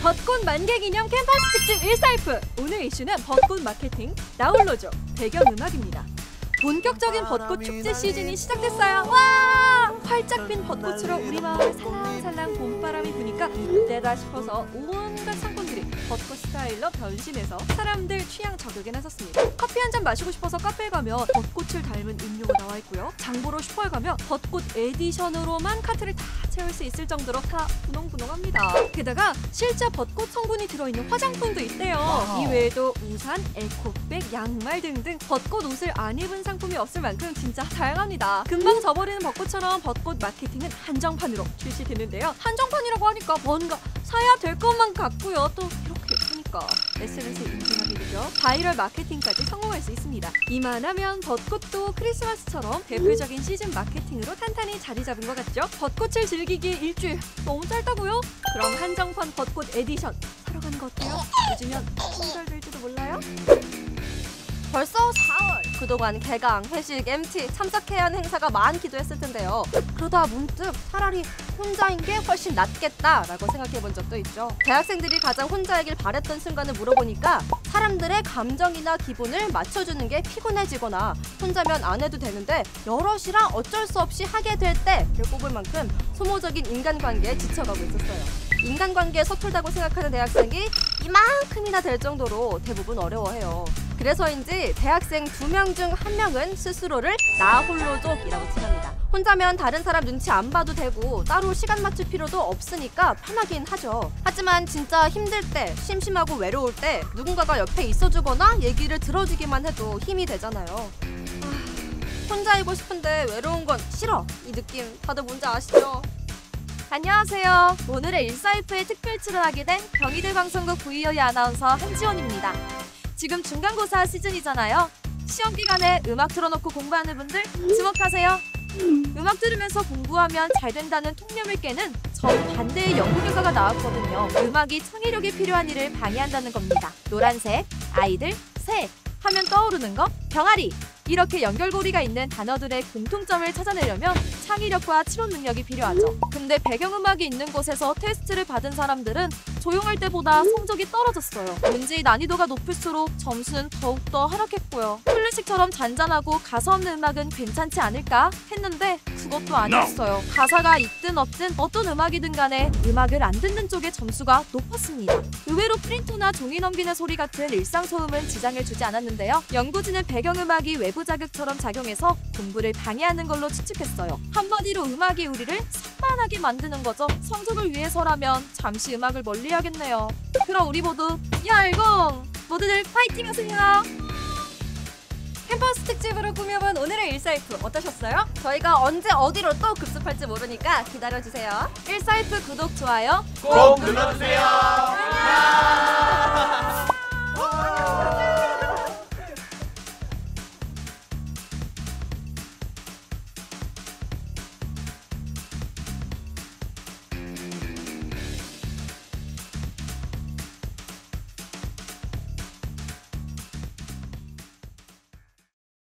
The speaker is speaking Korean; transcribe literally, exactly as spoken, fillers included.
벚꽃 만개 기념 캠퍼스 특집 일사이프. 오늘 이슈는 벚꽃 마케팅, 나홀로죠 배경음악입니다. 본격적인 벚꽃 축제 시즌이 시작됐어요. 와! 활짝 핀 벚꽃으로 우리 마을에 살랑살랑 봄바람이 부니까 이때다 싶어서 온갖 상품들이 벚꽃 스타일로 변신해서 사람들 취향 저격에 나섰습니다. 커피 한 잔 마시고 싶어서 카페에 가면 벚꽃을 닮은 음료가 나와 있고요. 장보러 슈퍼에 가면 벚꽃 에디션으로만 카트를 다 채울 수 있을 정도로 다 분홍분홍합니다. 게다가 실제 벚꽃 성분이 들어있는 화장품도 있대요. 이 외에도 우산, 에코백, 양말 등등 벚꽃 옷을 안 입은 상품이 없을 만큼 진짜 다양합니다. 금방 져버리는 벚꽃처럼 벚꽃 마케팅은 한정판으로 출시되는데요. 한정판이라고 하니까 뭔가 사야 될 것만 같고요. 또 이렇게 예쁘니까 에스엔에스에 인증하기 되죠. 바이럴 마케팅까지 성공할 수 있습니다. 이만하면 벚꽃도 크리스마스처럼 대표적인 시즌 마케팅으로 탄탄히 자리 잡은 것 같죠? 벚꽃을 즐기기에 일주일 너무 짧다고요? 그럼 한정판 벚꽃 에디션 사러 가는 거 어때요? 늦으면 품절될지도 몰라요? 벌써 사월! 그동안 개강, 회식, 엠티 참석해야 하는 행사가 많기도 했을 텐데요. 그러다 문득 차라리 혼자인 게 훨씬 낫겠다라고 생각해 본 적도 있죠. 대학생들이 가장 혼자이길 바랬던 순간을 물어보니까 사람들의 감정이나 기분을 맞춰주는 게 피곤해지거나 혼자면 안 해도 되는데 여럿이랑 어쩔 수 없이 하게 될 때를 꼽을 만큼 소모적인 인간관계에 지쳐가고 있었어요. 인간관계에 서툴다고 생각하는 대학생이 이만큼이나 될 정도로 대부분 어려워해요. 그래서인지 대학생 두 명 중 한 명은 스스로를 나홀로족이라고 칭합니다. 혼자면 다른 사람 눈치 안 봐도 되고 따로 시간 맞출 필요도 없으니까 편하긴 하죠. 하지만 진짜 힘들 때, 심심하고 외로울 때 누군가가 옆에 있어주거나 얘기를 들어주기만 해도 힘이 되잖아요. 아, 혼자이고 싶은데 외로운 건 싫어. 이 느낌 다들 뭔지 아시죠? 안녕하세요. 오늘의 일사이프에 특별 출연하게 된 경희대 방송국 브이오이 아나운서 한지원입니다. 지금 중간고사 시즌이잖아요. 시험 기간에 음악 틀어놓고 공부하는 분들 주목하세요. 음악 들으면서 공부하면 잘 된다는 통념을 깨는 정반대의 연구 결과가 나왔거든요. 음악이 창의력이 필요한 일을 방해한다는 겁니다. 노란색, 아이들, 새 하면 떠오르는 거? 병아리! 이렇게 연결고리가 있는 단어들의 공통점을 찾아내려면 창의력과 치료 능력이 필요하죠. 근데 배경음악이 있는 곳에서 테스트를 받은 사람들은 조용할 때보다 성적이 떨어졌어요. 왠지 난이도가 높을수록 점수는 더욱더 하락했고요. 클래식처럼 잔잔하고 가사 없는 음악은 괜찮지 않을까 했는데 그것도 아니었어요. 가사가 있든 없든 어떤 음악이든 간에 음악을 안 듣는 쪽의 점수가 높았습니다. 의외로 프린터나 종이 넘기는 소리 같은 일상 소음은 지장을 주지 않았는데요. 연구진은 배경음악이 외부 자극처럼 작용해서 공부를 방해하는 걸로 추측했어요. 한마디로 음악이 우리를 산만하게 만드는 거죠. 성적을 위해서라면 잠시 음악을 멀리하겠네요. 그럼 우리 모두 열공! 모두들 파이팅 하세요! 캠퍼스 특집으로 꾸며본 오늘의 일사이프 어떠셨어요? 저희가 언제 어디로 또 급습할지 모르니까 기다려주세요. 일사이프 구독, 좋아요 꼭 눌러주세요. 안녕.